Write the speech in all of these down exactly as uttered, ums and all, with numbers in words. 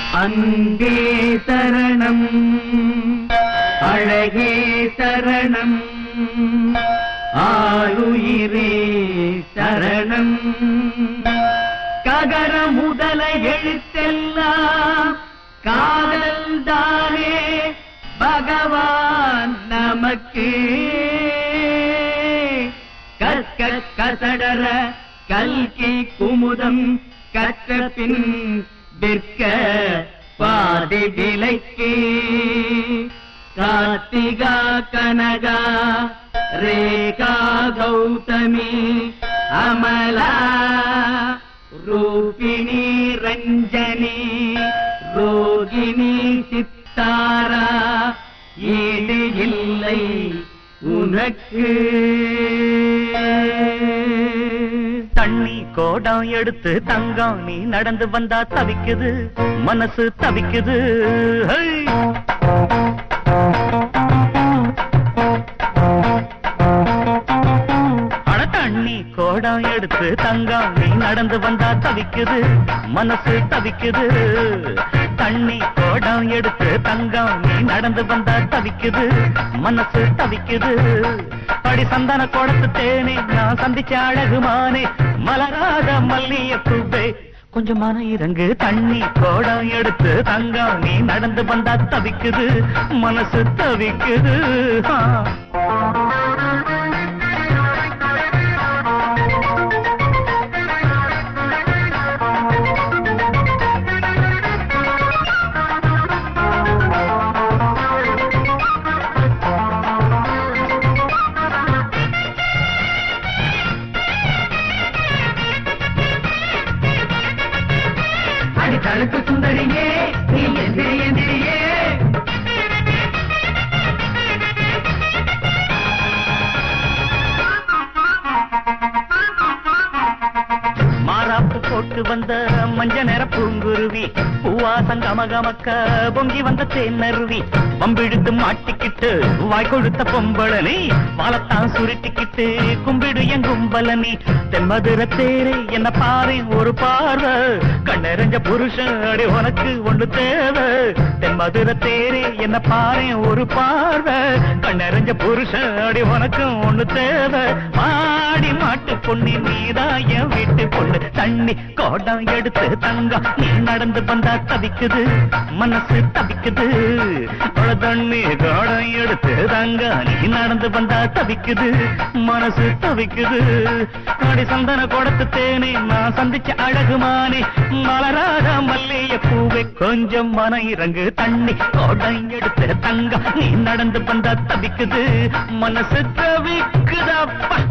அன்பே சரணம் அழகே சரணம் ஆளுயிரே சரணம் ககர முதல எழுத்தெல்லாம் காதல் தானே பகவான் நமக்கு கற்க கசடர கல்கி குமுதம் கற்ற பின் விற்க பாதி விலைக்கு கார்த்திகா கனகா ரேகா கௌதமி அமலா ரூபிணி ரஞ்சனி ரோகிணி சித்தாரா ஈடு இல்லை உனக்கு. தண்ணி கோடம் எடுத்து தங்கம் நீ நடந்து வந்தா தவிக்குது மனசு தவிக்குது. அட தண்ணி கோடம் எடுத்து தங்கம் நீ நடந்து வந்தா தவிக்குது மனசு தவிக்குது. தண்ணி கோடம் எடுத்து தங்கம் நீ நடந்து வந்தா தவிக்குது மனசு தவிக்குது. அடி சந்தன கோடத்து தேனே நான் சந்திச்ச அழகுமானே மலராத மல்லிய பூவே கொஞ்சம் மன இறங்கு. தண்ணி கோடம் எடுத்து தங்கம் நீ நடந்து வந்தா தவிக்குது மனசு தவிக்குது. தழுக்கு சுந்தரியே நீ எந்திரி எந்திரியே மாறாப்பு போட்டு வந்த மஞ்ச நேர பூங்குருவி பூவாசம் கமகமக்க பொங்கி வந்த தேனருவி வம்பிழுத்து மாட்டிக்கிட்டு வாய் கொழுத்த பொம்பளனி வாழத்தான் சுருட்டிக்கிட்டு கும்பிடு என் கும்பலனி. தென்மதுர தேரே என்ன பாரு ஒரு பார்வை கண்ணெறிஞ்ச புருஷன் அடி உனக்கு ஒன்று தேவை. தென்மதுர தேரே என்ன பாரு ஒரு பார்வை கண்ணெறிஞ்ச புருஷன் அடி உனக்கு ஒன்று தேவை. மாடி மாட்டு பொண்ணு நீதான் என் வீட்டு பொண்ணு. தண்ணி கோடம் எடுத்து தங்கம் நீ நடந்து வந்தா தவிக்குது மனசு தவிக்குது. தண்ணி கோடம் எடுத்து தங்கம் நீ நடந்து வந்தா தவிக்குது மனசு தவிக்குது. அடி சந்தன கோடத்து தேனே நான் சந்திச்ச அழகுமானே மலராத மல்லிய பூவை கொஞ்சம் மன இறங்கு. தண்ணி கோடம் எடுத்து தங்கம் நீ நடந்து வந்தா தவிக்குது மனசு தவிக்குதப்பா.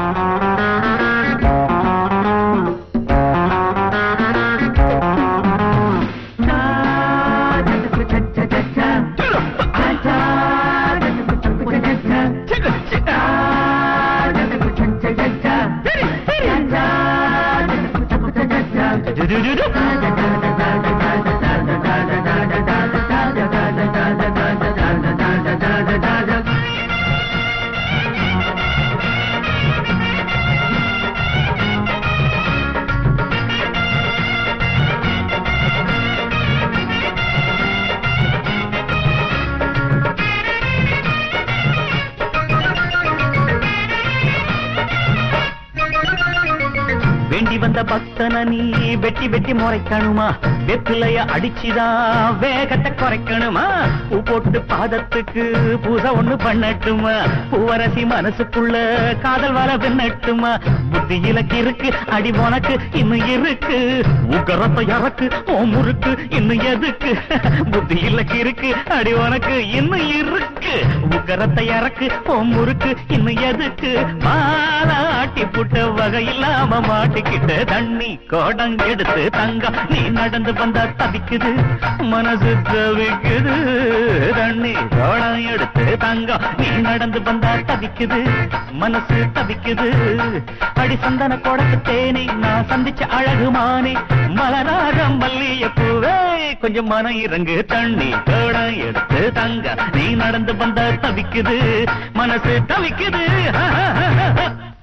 வேண்டி வந்த பக்தன நீ வெட்டி வெட்டி முறைக்கணுமா வெப்பிலைய அடிச்சுதான் வேகத்தை குறைக்கணுமா. பூ போட்டு பாதத்துக்கு பூசை ஒண்ணு பண்ணட்டுமா பூவரசி மனசுக்குள்ள காதல் வர வெண்ணட்டுமா. புத்தி இலக்கு இருக்கு அடி உனக்கு இன்னும் இருக்கு உக்கரத்தை இறக்கு ஓ முறுக்கு இன்னும் எதுக்கு. புத்தி இலக்கு இருக்கு அடி உனக்கு இன்னும் இருக்கு உக்கரத்தை இறக்கு ஓ முறுக்கு இன்னும் எதுக்கு. மாலாட்டி புட்ட வகை இல்லாம மாட்டிக்கிட்ட தண்ணி கோடம் எடுத்து தங்கம் நீ நடந்து வந்தா தவிக்குது மனசு தவிக்குது. தண்ணி கோடம் எடுத்து தங்கம் நீ நடந்து வந்தா தவிக்குது மனசு தவிக்குது. அடி சந்தன கோடத்து தேனே நான் சந்திச்ச அழகுமானே மலராக மல்லிய பூவே கொஞ்சம் மன இறங்கு. தண்ணி கோடம் எடுத்து தங்கம் நீ நடந்து வந்தா தவிக்குது மனசு தவிக்குது.